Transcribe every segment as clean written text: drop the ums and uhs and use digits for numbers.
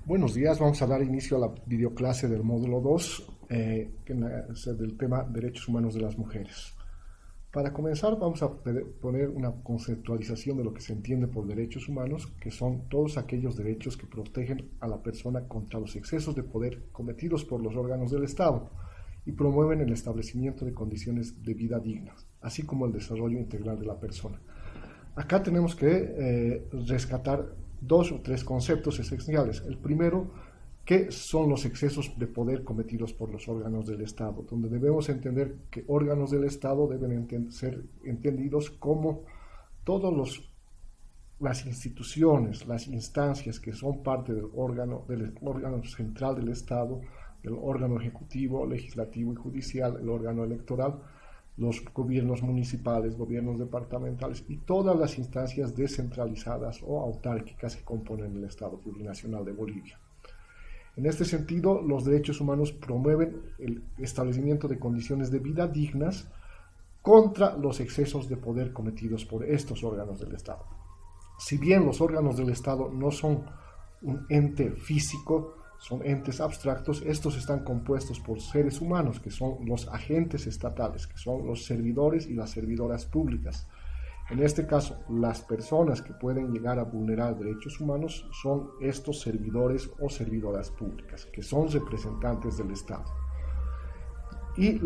Buenos días, vamos a dar inicio a la videoclase del módulo 2, del tema Derechos Humanos de las Mujeres. Para comenzar vamos a poner una conceptualización de lo que se entiende por derechos humanos, que son todos aquellos derechos que protegen a la persona contra los excesos de poder cometidos por los órganos del Estado y promueven el establecimiento de condiciones de vida dignas, así como el desarrollo integral de la persona. Acá tenemos que rescatar dos o tres conceptos esenciales. El primero, ¿qué son los excesos de poder cometidos por los órganos del Estado? Donde debemos entender que órganos del Estado deben ser entendidos como todas las instituciones, las instancias que son parte del órgano central del Estado, del órgano ejecutivo, legislativo y judicial, el órgano electoral, los gobiernos municipales, gobiernos departamentales y todas las instancias descentralizadas o autárquicas que componen el Estado Plurinacional de Bolivia. En este sentido, los derechos humanos promueven el establecimiento de condiciones de vida dignas contra los excesos de poder cometidos por estos órganos del Estado. Si bien los órganos del Estado no son un ente físico, son entes abstractos, estos están compuestos por seres humanos, que son los agentes estatales, que son los servidores y las servidoras públicas. En este caso, las personas que pueden llegar a vulnerar derechos humanos son estos servidores o servidoras públicas, que son representantes del Estado. Y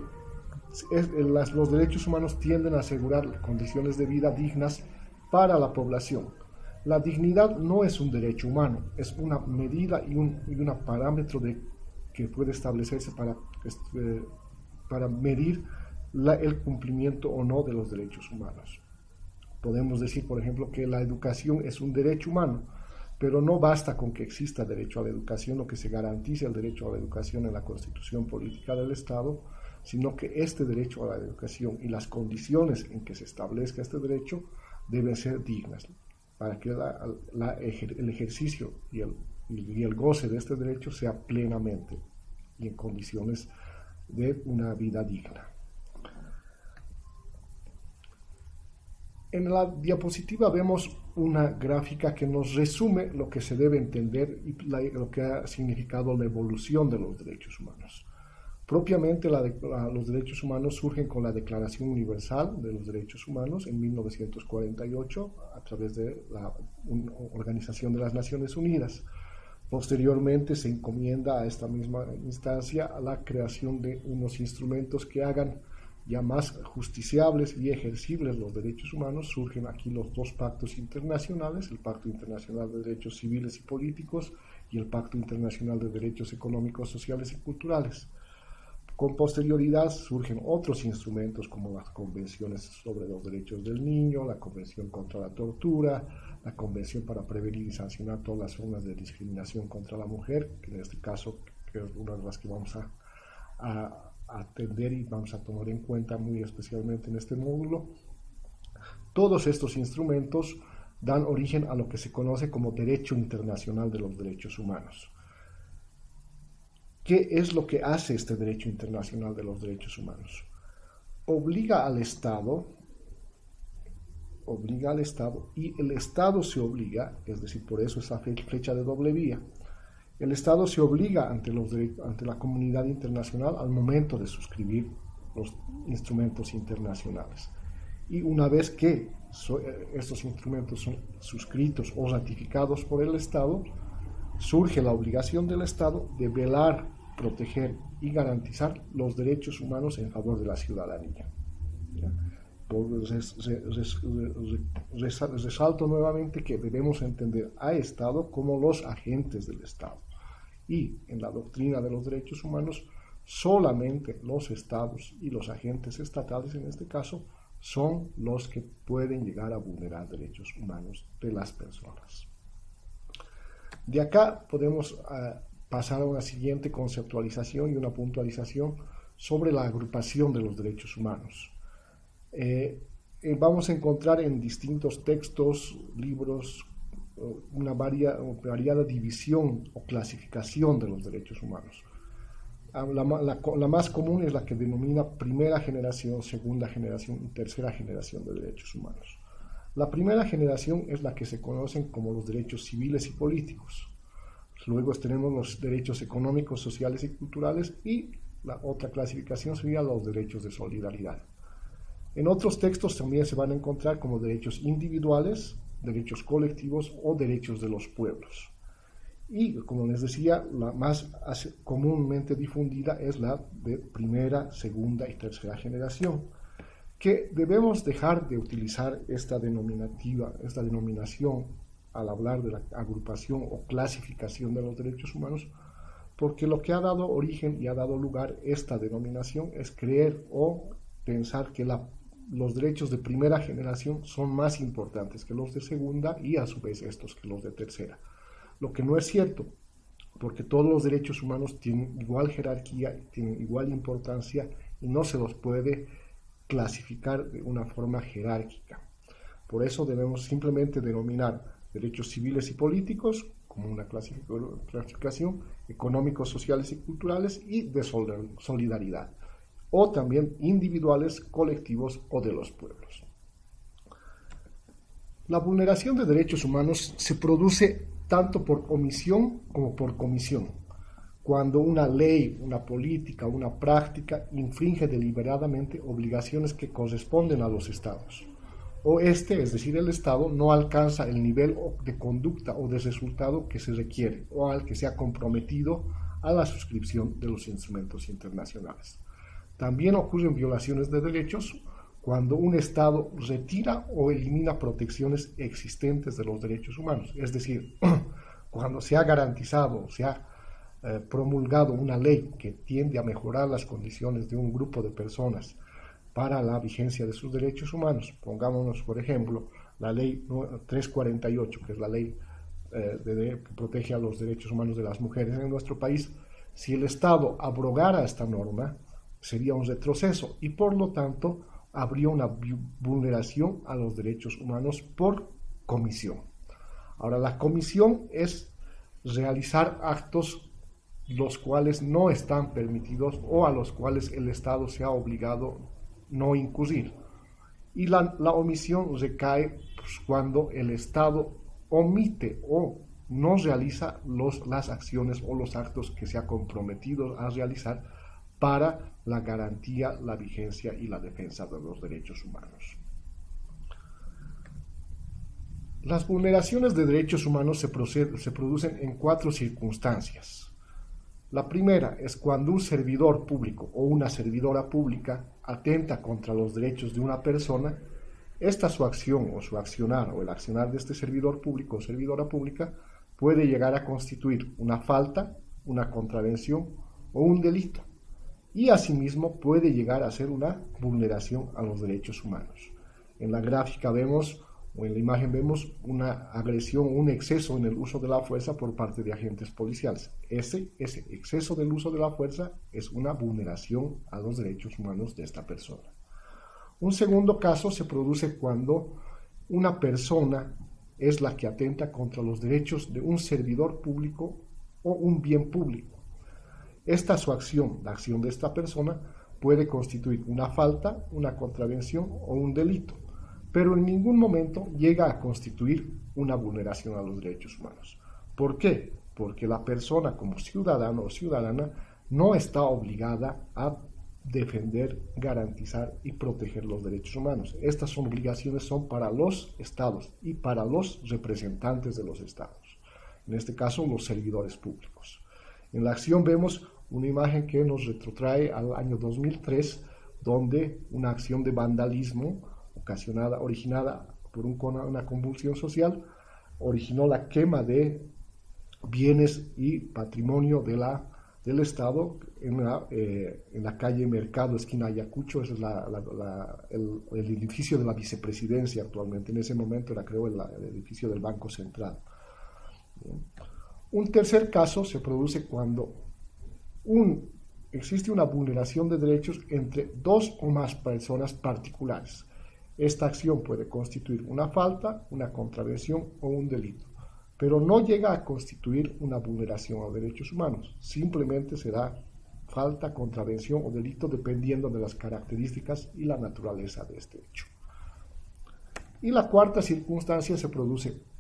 los derechos humanos tienden a asegurar condiciones de vida dignas para la población. La dignidad no es un derecho humano, es una medida y un parámetro que puede establecerse para medir el cumplimiento o no de los derechos humanos. Podemos decir, por ejemplo, que la educación es un derecho humano, pero no basta con que exista derecho a la educación o que se garantice el derecho a la educación en la Constitución Política del Estado, sino que este derecho a la educación y las condiciones en que se establezca este derecho deben ser dignas, para que el ejercicio y el goce de este derecho sea plenamente y en condiciones de una vida digna. En la diapositiva vemos una gráfica que nos resume lo que se debe entender y lo que ha significado la evolución de los derechos humanos. Propiamente los derechos humanos surgen con la Declaración Universal de los Derechos Humanos en 1948 a través de la Organización de las Naciones Unidas. Posteriormente se encomienda a esta misma instancia a la creación de unos instrumentos que hagan ya más justiciables y ejercibles los derechos humanos. Surgen aquí los dos pactos internacionales, el Pacto Internacional de Derechos Civiles y Políticos y el Pacto Internacional de Derechos Económicos, Sociales y Culturales. Con posterioridad surgen otros instrumentos como las convenciones sobre los derechos del niño, la Convención contra la tortura, la Convención para prevenir y sancionar todas las formas de discriminación contra la mujer, que en este caso que es una de las que vamos a atender y vamos a tomar en cuenta muy especialmente en este módulo. Todos estos instrumentos dan origen a lo que se conoce como Derecho Internacional de los Derechos Humanos. ¿Qué es lo que hace este Derecho Internacional de los Derechos Humanos? Obliga al Estado y el Estado se obliga, es decir, por eso esa flecha de doble vía, el Estado se obliga ante la comunidad internacional al momento de suscribir los instrumentos internacionales. Y una vez que estos instrumentos son suscritos o ratificados por el Estado, surge la obligación del Estado de velar, proteger y garantizar los derechos humanos en favor de la ciudadanía. Resalto nuevamente que debemos entender a Estado como los agentes del Estado. Y en la doctrina de los derechos humanos, solamente los Estados y los agentes estatales, en este caso, son los que pueden llegar a vulnerar derechos humanos de las personas. De acá podemos pasar a una siguiente conceptualización y una puntualización sobre la agrupación de los derechos humanos. Vamos a encontrar en distintos textos, libros, una variada división o clasificación de los derechos humanos. La más común es la que denomina primera generación, segunda generación y tercera generación de derechos humanos. La primera generación es la que se conocen como los derechos civiles y políticos. Luego tenemos los derechos económicos, sociales y culturales, y la otra clasificación sería los derechos de solidaridad. En otros textos también se van a encontrar como derechos individuales, derechos colectivos o derechos de los pueblos. Y como les decía, la más comúnmente difundida es la de primera, segunda y tercera generación, que debemos dejar de utilizar esta denominación al hablar de la agrupación o clasificación de los derechos humanos, porque lo que ha dado origen y ha dado lugar esta denominación es creer o pensar que los derechos de primera generación son más importantes que los de segunda y a su vez estos que los de tercera. Lo que no es cierto, porque todos los derechos humanos tienen igual jerarquía, tienen igual importancia y no se los puede clasificar de una forma jerárquica. Por eso debemos simplemente denominar derechos civiles y políticos como una clasificación, económicos, sociales y culturales y de solidaridad, o también individuales, colectivos o de los pueblos. La vulneración de derechos humanos se produce tanto por omisión como por comisión, cuando una ley, una política, una práctica infringe deliberadamente obligaciones que corresponden a los estados, o es decir, el Estado no alcanza el nivel de conducta o de resultado que se requiere o al que se ha comprometido a la suscripción de los instrumentos internacionales. También ocurren violaciones de derechos cuando un Estado retira o elimina protecciones existentes de los derechos humanos, es decir, cuando se ha garantizado, se ha promulgado una ley que tiende a mejorar las condiciones de un grupo de personas para la vigencia de sus derechos humanos. Pongámonos, por ejemplo, la ley 348, que es la ley que protege a los derechos humanos de las mujeres en nuestro país. Si el Estado abrogara esta norma, sería un retroceso y por lo tanto habría una vulneración a los derechos humanos por comisión. Ahora, la comisión es realizar actos los cuales no están permitidos o a los cuales el Estado se ha obligado no incurrir. Y la omisión recae cuando el Estado omite o no realiza las acciones o los actos que se ha comprometido a realizar para la garantía, la vigencia y la defensa de los derechos humanos. Las vulneraciones de derechos humanos se producen en 4 circunstancias. La primera es cuando un servidor público o una servidora pública atenta contra los derechos de una persona. Su acción o su accionar o el accionar de este servidor público o servidora pública puede llegar a constituir una falta, una contravención o un delito, y asimismo puede llegar a ser una vulneración a los derechos humanos. En la gráfica vemos, o en la imagen vemos, una agresión o un exceso en el uso de la fuerza por parte de agentes policiales. Ese exceso del uso de la fuerza es una vulneración a los derechos humanos de esta persona. Un segundo caso se produce cuando una persona es la que atenta contra los derechos de un servidor público o un bien público. Su acción, la acción de esta persona, puede constituir una falta, una contravención o un delito, pero en ningún momento llega a constituir una vulneración a los derechos humanos. ¿Por qué? Porque la persona como ciudadano o ciudadana no está obligada a defender, garantizar y proteger los derechos humanos. Estas obligaciones son para los estados y para los representantes de los estados, en este caso los servidores públicos. En la acción vemos una imagen que nos retrotrae al año 2003, donde una acción de vandalismo originada por una convulsión social, originó la quema de bienes y patrimonio del Estado en la calle Mercado, esquina Ayacucho. Ese es el edificio de la vicepresidencia actualmente. En ese momento era, creo, el edificio del Banco Central. Un tercer caso se produce cuando existe una vulneración de derechos entre 2 o más personas particulares. Esta acción puede constituir una falta, una contravención o un delito, pero no llega a constituir una vulneración a derechos humanos. Simplemente será falta, contravención o delito dependiendo de las características y la naturaleza de este hecho. Y la cuarta circunstancia se produce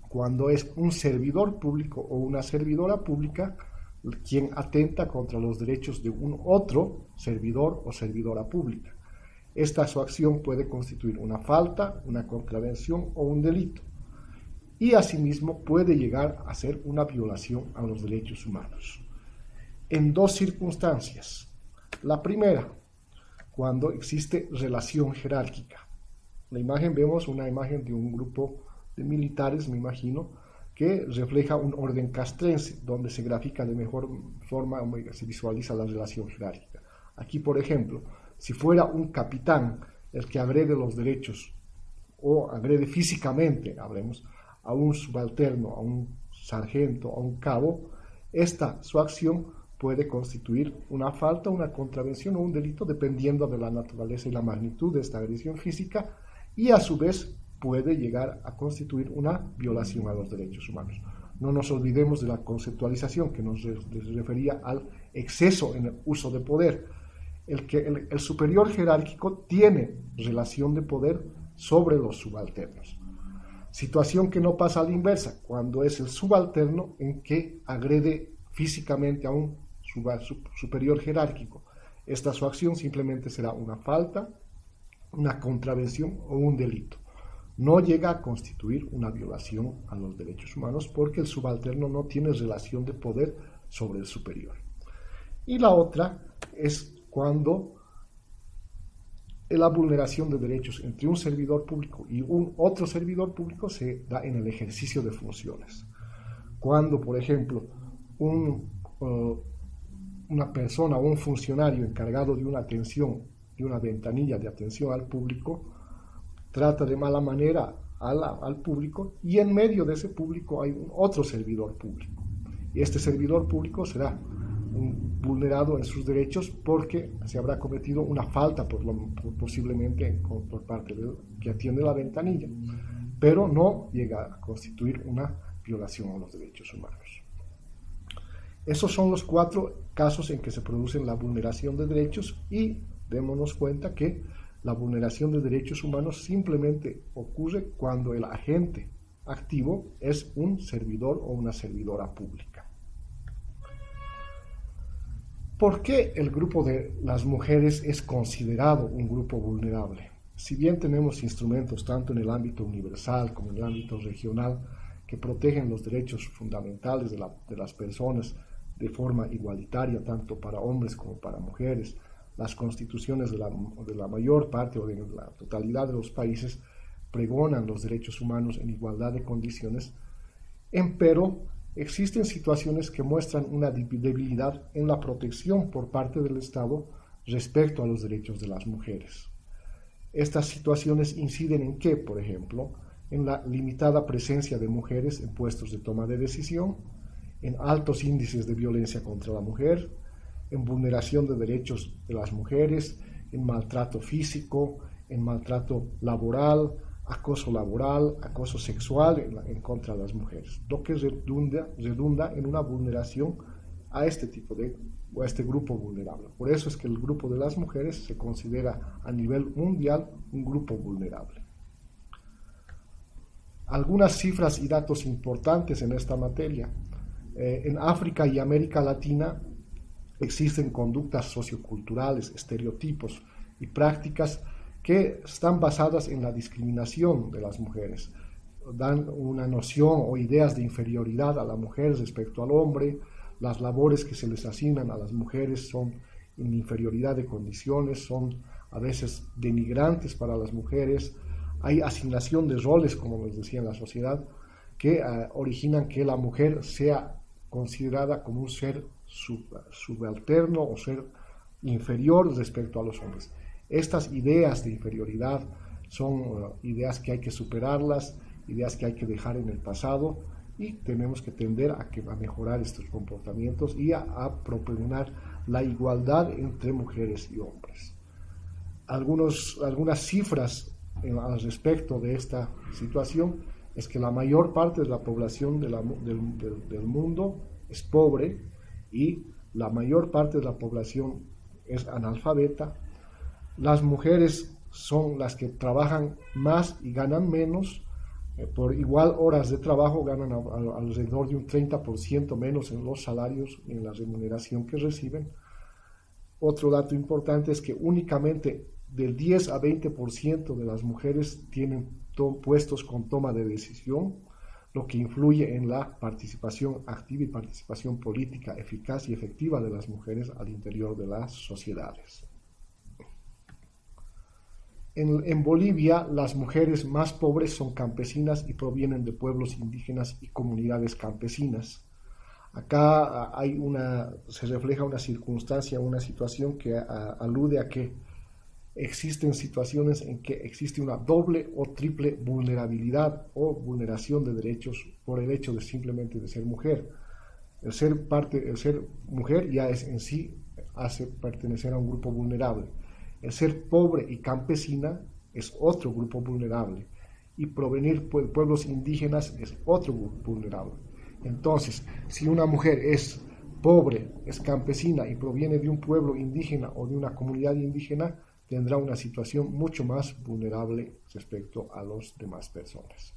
cuando es un servidor público o una servidora pública quien atenta contra los derechos de un otro servidor o servidora pública. Esta su acción puede constituir una falta, una contravención o un delito, y asimismo puede llegar a ser una violación a los derechos humanos. En dos circunstancias. La primera, cuando existe relación jerárquica. En la imagen vemos una imagen de un grupo de militares, me imagino, que refleja un orden castrense, donde se grafica de mejor forma, se visualiza la relación jerárquica. Aquí, por ejemplo, si fuera un capitán el que agrede los derechos o agrede físicamente, hablemos, a un subalterno, a un sargento, a un cabo, su acción puede constituir una falta, una contravención o un delito dependiendo de la naturaleza y la magnitud de esta agresión física, y a su vez puede llegar a constituir una violación a los derechos humanos. No nos olvidemos de la conceptualización que nos refería al exceso en el uso de poder. El superior jerárquico tiene relación de poder sobre los subalternos. Situación que no pasa a la inversa, cuando es el subalterno en que agrede físicamente a un superior jerárquico. Su acción simplemente será una falta, una contravención o un delito. No llega a constituir una violación a los derechos humanos porque el subalterno no tiene relación de poder sobre el superior. Y la otra es cuando la vulneración de derechos entre un servidor público y un otro servidor público se da en el ejercicio de funciones. Cuando, por ejemplo, una persona o un funcionario encargado de una atención, de una ventanilla de atención al público, trata de mala manera al público, y en medio de ese público hay otro servidor público. Y este servidor público será vulnerado en sus derechos porque se habrá cometido una falta posiblemente por parte del que atiende la ventanilla, pero no llega a constituir una violación a los derechos humanos. Esos son los 4 casos en que se produce la vulneración de derechos, y démonos cuenta que la vulneración de derechos humanos simplemente ocurre cuando el agente activo es un servidor o una servidora pública. ¿Por qué el grupo de las mujeres es considerado un grupo vulnerable? Si bien tenemos instrumentos tanto en el ámbito universal como en el ámbito regional que protegen los derechos fundamentales de las personas de forma igualitaria, tanto para hombres como para mujeres, las constituciones de la mayor parte o de la totalidad de los países pregonan los derechos humanos en igualdad de condiciones, empero existen situaciones que muestran una debilidad en la protección por parte del Estado respecto a los derechos de las mujeres. Estas situaciones inciden en qué, por ejemplo, en la limitada presencia de mujeres en puestos de toma de decisión, en altos índices de violencia contra la mujer, en vulneración de derechos de las mujeres, en maltrato físico, en maltrato laboral, acoso sexual en contra de las mujeres, lo que redunda en una vulneración a este grupo vulnerable. Por eso es que el grupo de las mujeres se considera a nivel mundial un grupo vulnerable. Algunas cifras y datos importantes en esta materia. En África y América Latina existen conductas socioculturales, estereotipos y prácticas que están basadas en la discriminación de las mujeres. Dan una noción o ideas de inferioridad a la mujer respecto al hombre. Las labores que se les asignan a las mujeres son en inferioridad de condiciones, son a veces denigrantes para las mujeres. Hay asignación de roles, como les decía, en la sociedad, que originan que la mujer sea considerada como un ser subalterno o ser inferior respecto a los hombres. Estas ideas de inferioridad son ideas que hay que superarlas, ideas que hay que dejar en el pasado, y tenemos que tender a mejorar estos comportamientos y a propugnar la igualdad entre mujeres y hombres. Algunas cifras al respecto de esta situación es que la mayor parte de la población del mundo es pobre, y la mayor parte de la población es analfabeta. Las mujeres son las que trabajan más y ganan menos. Por igual horas de trabajo ganan alrededor de un 30% menos en los salarios y en la remuneración que reciben. Otro dato importante es que únicamente del 10 a 20% de las mujeres tienen puestos con toma de decisión, lo que influye en la participación activa y participación política eficaz y efectiva de las mujeres al interior de las sociedades. En Bolivia, las mujeres más pobres son campesinas y provienen de pueblos indígenas y comunidades campesinas. Acá se refleja una circunstancia, una situación que alude a que existen situaciones en que existe una doble o triple vulnerabilidad o vulneración de derechos por el hecho de simplemente de ser mujer. El ser mujer ya es en sí hace pertenecer a un grupo vulnerable. El ser pobre y campesina es otro grupo vulnerable y provenir de pueblos indígenas es otro grupo vulnerable. Entonces, si una mujer es pobre, es campesina y proviene de un pueblo indígena o de una comunidad indígena, tendrá una situación mucho más vulnerable respecto a las demás personas.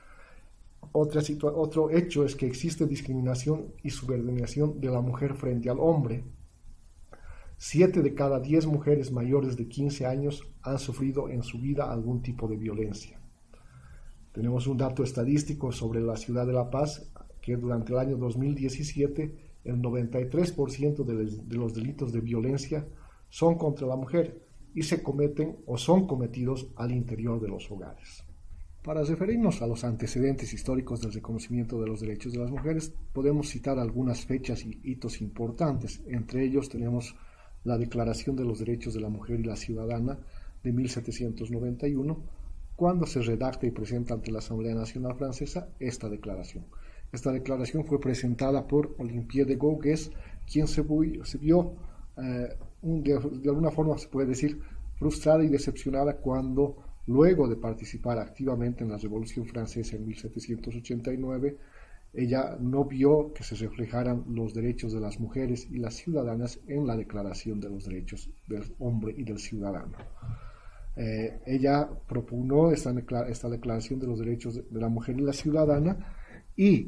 Otro hecho es que existe discriminación y subordinación de la mujer frente al hombre. 7 de cada 10 mujeres mayores de 15 años han sufrido en su vida algún tipo de violencia. Tenemos un dato estadístico sobre la ciudad de La Paz, que durante el año 2017 el 93% de los delitos de violencia son contra la mujer y se cometen o son cometidos al interior de los hogares. Para referirnos a los antecedentes históricos del reconocimiento de los derechos de las mujeres, podemos citar algunas fechas y hitos importantes. Entre ellos tenemos la Declaración de los Derechos de la Mujer y la Ciudadana de 1791, cuando se redacta y presenta ante la Asamblea Nacional Francesa esta declaración. Esta declaración fue presentada por Olympe de Gouges, quien se vio de alguna forma se puede decir frustrada y decepcionada cuando, luego de participar activamente en la Revolución Francesa en 1789, ella no vio que se reflejaran los derechos de las mujeres y las ciudadanas en la Declaración de los Derechos del Hombre y del Ciudadano. Ella propugnó esta Declaración de los Derechos de la Mujer y la Ciudadana y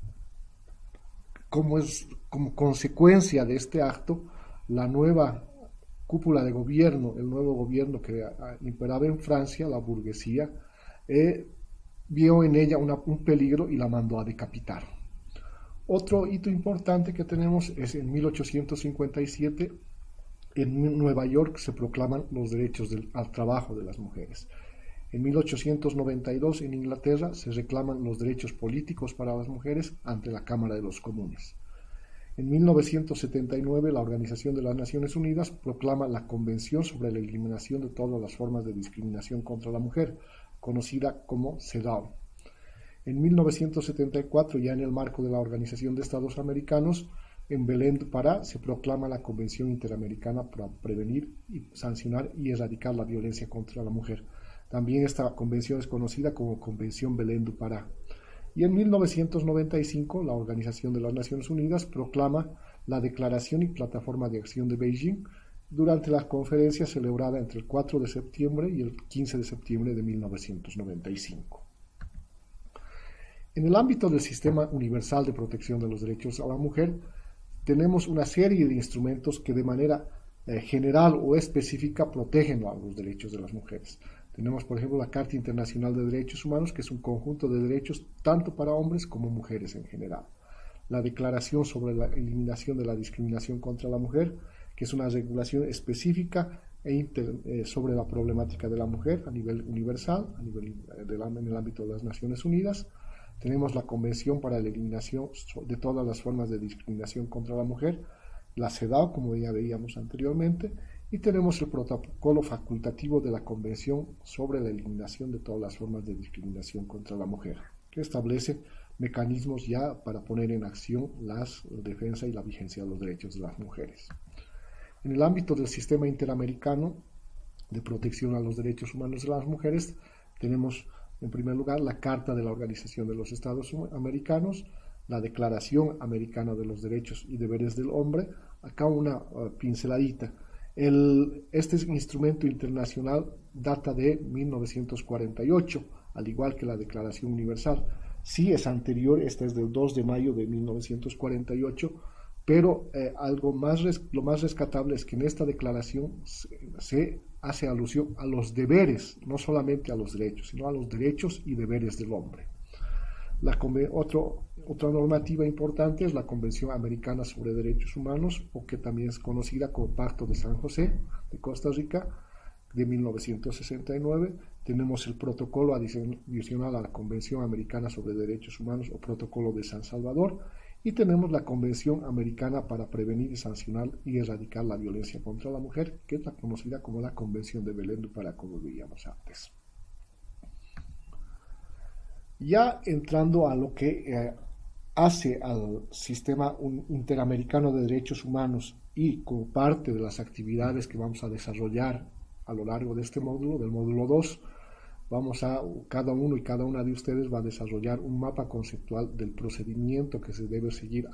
como consecuencia de este acto, la nueva cúpula de gobierno, el nuevo gobierno que imperaba en Francia, la burguesía, vio en ella un peligro y la mandó a decapitar. Otro hito importante que tenemos es en 1857, en Nueva York se proclaman los derechos al trabajo de las mujeres. En 1892 en Inglaterra se reclaman los derechos políticos para las mujeres ante la Cámara de los Comunes. En 1979 la Organización de las Naciones Unidas proclama la Convención sobre la Eliminación de todas las formas de discriminación contra la mujer, conocida como CEDAW. En 1974, ya en el marco de la Organización de Estados Americanos, en Belén do Pará se proclama la Convención Interamericana para prevenir, sancionar y erradicar la violencia contra la mujer. También esta convención es conocida como Convención Belén do Pará. Y en 1995, la Organización de las Naciones Unidas proclama la Declaración y Plataforma de Acción de Beijing durante la conferencia celebrada entre el 4 de septiembre y el 15 de septiembre de 1995. En el ámbito del Sistema Universal de Protección de los Derechos a la Mujer, tenemos una serie de instrumentos que de manera general o específica protegen los derechos de las mujeres. Tenemos, por ejemplo, la Carta Internacional de Derechos Humanos, que es un conjunto de derechos tanto para hombres como mujeres en general. La Declaración sobre la Eliminación de la Discriminación contra la Mujer, que es una regulación específica sobre la problemática de la mujer a nivel universal, en el ámbito de las Naciones Unidas. Tenemos la Convención para la Eliminación de todas las formas de discriminación contra la mujer, la CEDAW, como ya veíamos anteriormente, y tenemos el protocolo facultativo de la Convención sobre la Eliminación de todas las formas de discriminación contra la mujer, que establece mecanismos ya para poner en acción la defensa y la vigencia de los derechos de las mujeres. En el ámbito del Sistema Interamericano de Protección a los Derechos Humanos de las Mujeres, tenemos en primer lugar la Carta de la Organización de los Estados Americanos, la Declaración Americana de los Derechos y Deberes del Hombre. Acá una pinceladita. Este instrumento internacional data de 1948. al igual que la Declaración Universal. Sí es anterior, esta es del 2 de mayo de 1948, pero lo más rescatable es que en esta declaración se hace alusión a los deberes, no solamente a los derechos, sino a los derechos y deberes del hombre. Otra normativa importante es la Convención Americana sobre Derechos Humanos, o que también es conocida como Pacto de San José de Costa Rica, de 1969. Tenemos el protocolo adicional a la Convención Americana sobre Derechos Humanos, o Protocolo de San Salvador, y tenemos la Convención Americana para prevenir, sancionar y erradicar la violencia contra la mujer, que es la conocida como la Convención de Belém do Pará, como veíamos antes. Ya entrando a lo que hace al sistema interamericano de derechos humanos, y como parte de las actividades que vamos a desarrollar a lo largo de este módulo, del módulo 2, cada uno y cada una de ustedes va a desarrollar un mapa conceptual del procedimiento que se debe seguir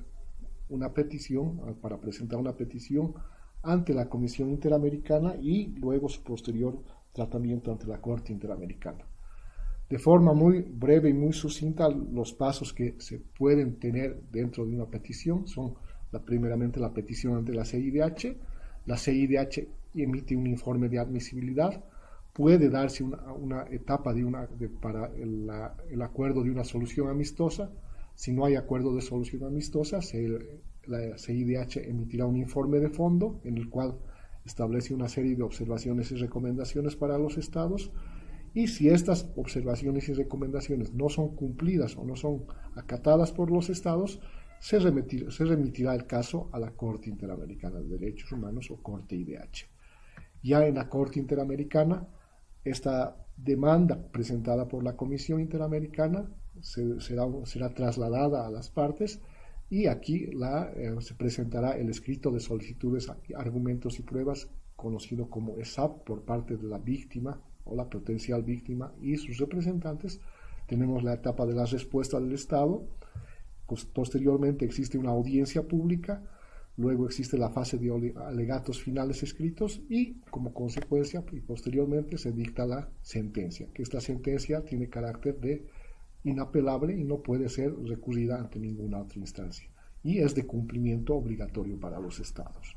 para presentar una petición ante la Comisión Interamericana y luego su posterior tratamiento ante la Corte Interamericana. De forma muy breve y muy sucinta, los pasos que se pueden tener dentro de una petición son, primeramente, la petición ante la CIDH. La CIDH emite un informe de admisibilidad. Puede darse una etapa para el acuerdo de una solución amistosa. Si no hay acuerdo de solución amistosa, la CIDH emitirá un informe de fondo en el cual establece una serie de observaciones y recomendaciones para los estados. Y si estas observaciones y recomendaciones no son cumplidas o no son acatadas por los estados, se remitirá el caso a la Corte Interamericana de Derechos Humanos, o Corte IDH. Ya en la Corte Interamericana, esta demanda presentada por la Comisión Interamericana será trasladada a las partes, y aquí se presentará el escrito de solicitudes, argumentos y pruebas, conocido como ESAP, por parte de la víctima o la potencial víctima y sus representantes. Tenemos la etapa de la respuesta del Estado. Posteriormente existe una audiencia pública. Luego existe la fase de alegatos finales escritos y, como consecuencia, y posteriormente, se dicta la sentencia, que esta sentencia tiene carácter de inapelable y no puede ser recurrida ante ninguna otra instancia, y es de cumplimiento obligatorio para los estados.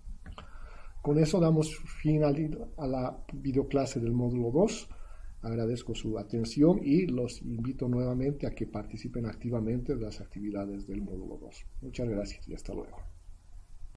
Con eso damos fin a la videoclase del módulo 2. Agradezco su atención y los invito nuevamente a que participen activamente de las actividades del módulo 2. Muchas gracias y hasta luego.